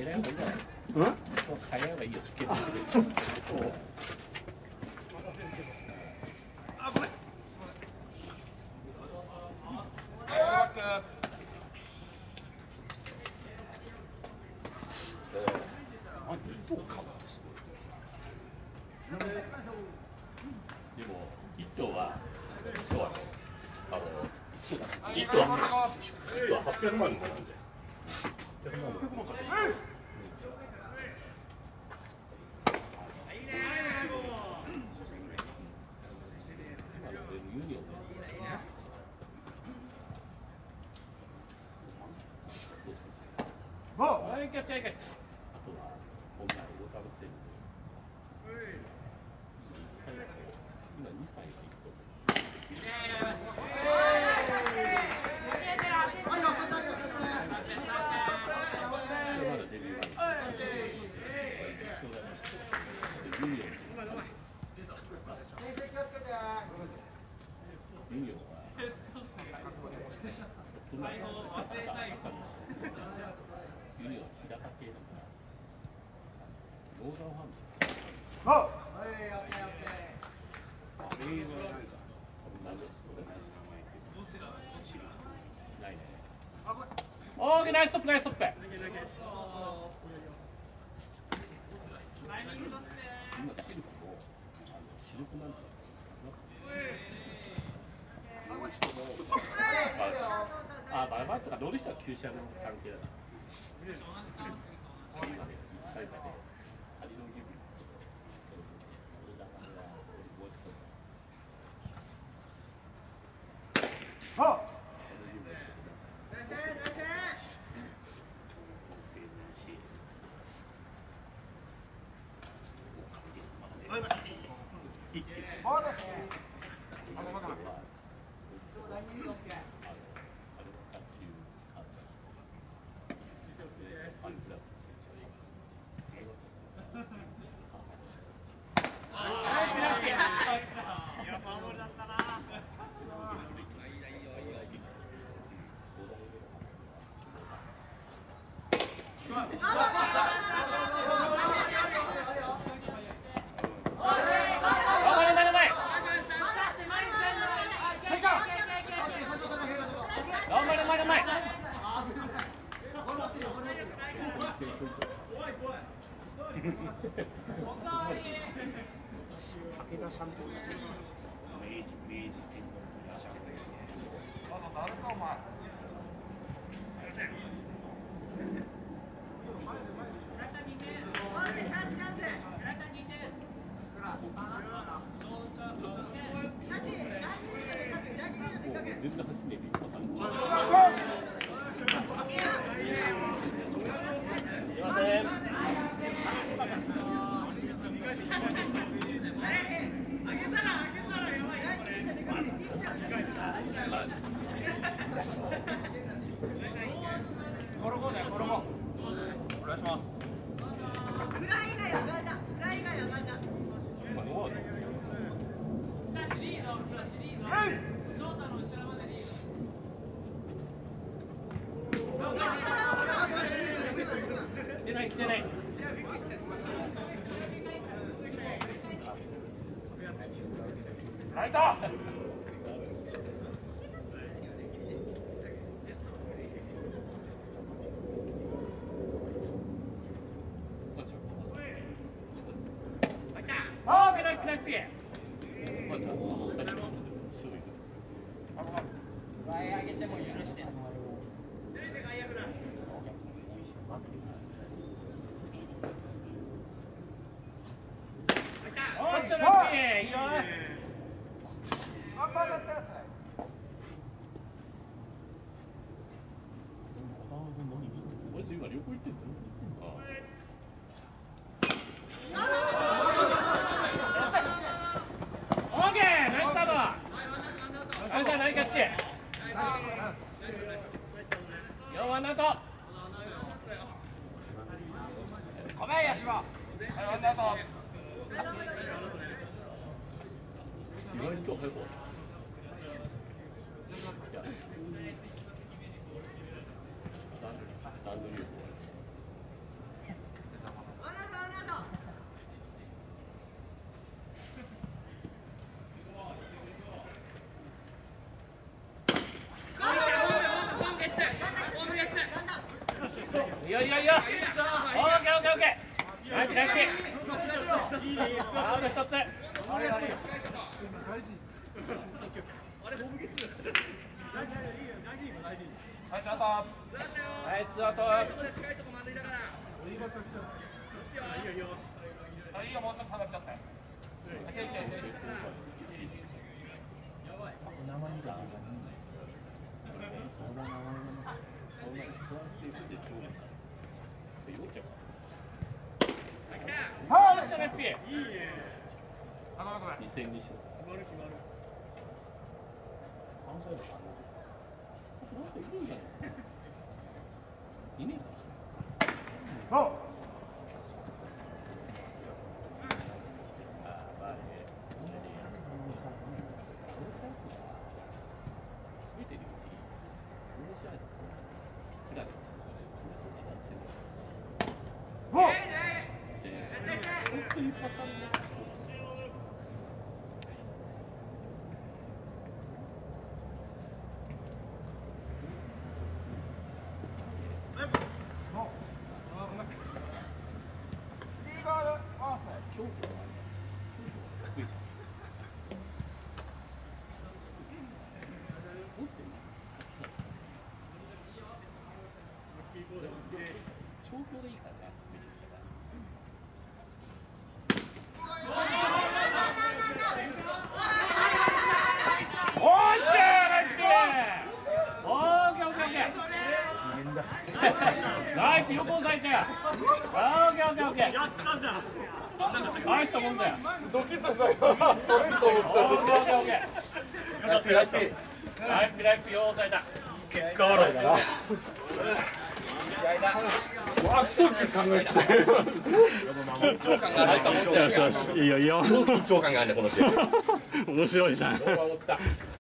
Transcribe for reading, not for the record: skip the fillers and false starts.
変えない方がいいんじゃない？ うん？ もう変えない方がいいよ、つけて。 あ、ごめん。 でも一頭は一頭は800万の子なんで。800万の子。キャッチャーキャッチ。あとはこんな動かせる。今2歳でいくと。まだデビュー前。オーケー、ナイスストップ、ナイスストップ。今シルクもシルクなんてバラバラとか乗る人は旧車の関係だな。1歳まで仮のギブ。 いよいいよ。オッケーオッケーオッケー。はい、左利き。アウト一つ。はい、ツーアウト。はい、ツーアウト。いいよ、もうちょっと下がっちゃったよ。調教でいいからね、めちゃくちゃ。おっしゃー、ライト。オーケーオッケーオッケー。ライト横押さえて。オーケーオッケーオッケー。やったじゃん。大したもんだよ。 ドキッとしたよ。それと思ってた。 オッケーオッケーオッケー。 ライスピーライスピー。 ライトよう押さえた。 結果笑いだな。わ、すぐ考えてたよ。緊張感がないかも。 よしよし、いいよいいよ。 緊張感があるねこの試合。 面白いじゃん。